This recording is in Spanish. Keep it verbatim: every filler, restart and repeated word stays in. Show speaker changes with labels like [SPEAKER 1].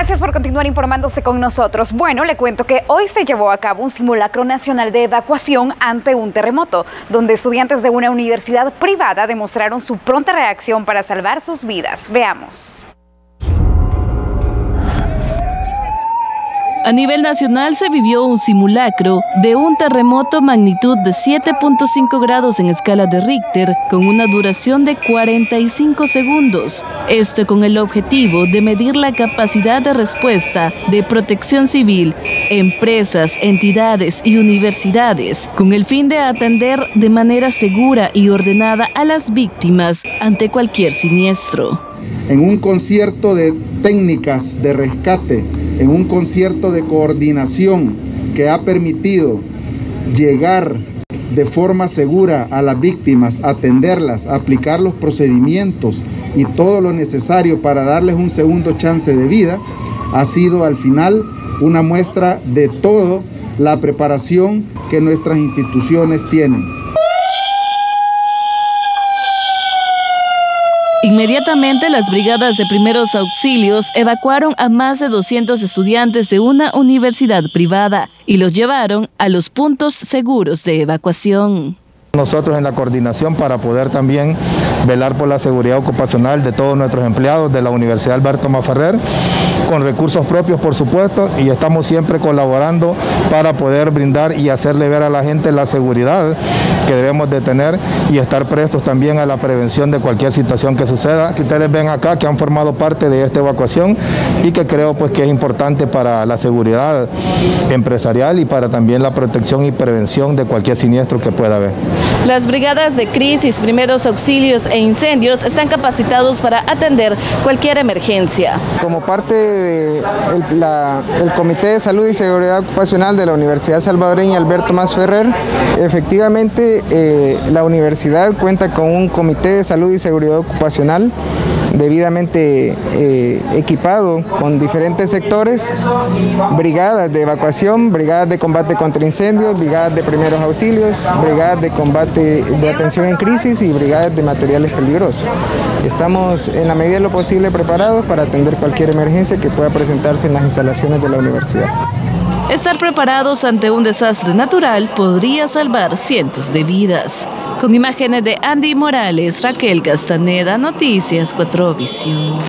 [SPEAKER 1] Gracias por continuar informándose con nosotros. Bueno, le cuento que hoy se llevó a cabo un simulacro nacional de evacuación ante un terremoto, donde estudiantes de una universidad privada demostraron su pronta reacción para salvar sus vidas. Veamos.
[SPEAKER 2] A nivel nacional se vivió un simulacro de un terremoto magnitud de siete punto cinco grados en escala de Richter con una duración de cuarenta y cinco segundos. Esto con el objetivo de medir la capacidad de respuesta de protección civil, empresas, entidades y universidades, con el fin de atender de manera segura y ordenada a las víctimas ante cualquier siniestro.
[SPEAKER 3] En un concierto de técnicas de rescate, en un concierto de coordinación que ha permitido llegar de forma segura a las víctimas, atenderlas, aplicar los procedimientos y todo lo necesario para darles un segundo chance de vida, ha sido al final una muestra de toda la preparación que nuestras instituciones tienen.
[SPEAKER 2] Inmediatamente las brigadas de primeros auxilios evacuaron a más de doscientos estudiantes de una universidad privada y los llevaron a los puntos seguros de evacuación.
[SPEAKER 4] Nosotros en la coordinación para poder también velar por la seguridad ocupacional de todos nuestros empleados de la Universidad Alberto Maferrer, con recursos propios por supuesto, y estamos siempre colaborando para poder brindar y hacerle ver a la gente la seguridad que debemos de tener y estar prestos también a la prevención de cualquier situación que suceda, que ustedes ven acá que han formado parte de esta evacuación y que creo pues que es importante para la seguridad empresarial y para también la protección y prevención de cualquier siniestro que pueda haber.
[SPEAKER 2] Las brigadas de crisis, primeros auxilios e incendios están capacitados para atender cualquier emergencia.
[SPEAKER 5] Como parte del de Comité de Salud y Seguridad Ocupacional de la Universidad Salvadoreña Alberto Masferrer, efectivamente eh, la universidad cuenta con un Comité de Salud y Seguridad Ocupacional debidamente eh, equipado con diferentes sectores, brigadas de evacuación, brigadas de combate contra incendios, brigadas de primeros auxilios, brigadas de combate de atención en crisis y brigadas de materiales peligrosos. Estamos en la medida de lo posible preparados para atender cualquier emergencia que pueda presentarse en las instalaciones de la universidad.
[SPEAKER 2] Estar preparados ante un desastre natural podría salvar cientos de vidas. Con imágenes de Andy Morales, Raquel Castaneda, Noticias cuatro Visión.